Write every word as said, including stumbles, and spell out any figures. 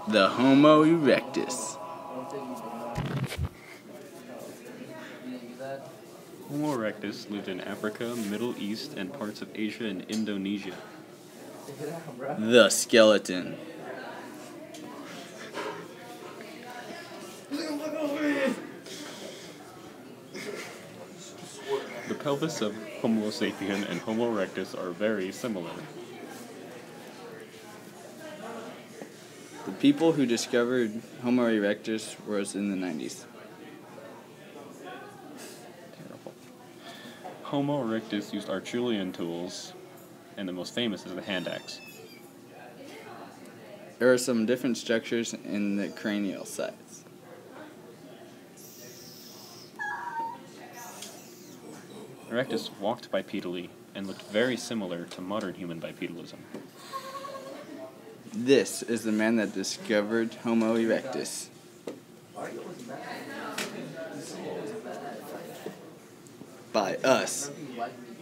The Homo Erectus. Homo erectus lived in Africa, Middle East, and parts of Asia and Indonesia. The skeleton. The pelvis of Homo sapien and Homo erectus are very similar. The people who discovered Homo erectus was in the nineties. Terrible. Homo erectus used Acheulean tools, and the most famous is the hand axe. There are some different structures in the cranial sides. Erectus walked bipedally and looked very similar to modern human bipedalism. This is the man that discovered Homo erectus. By us.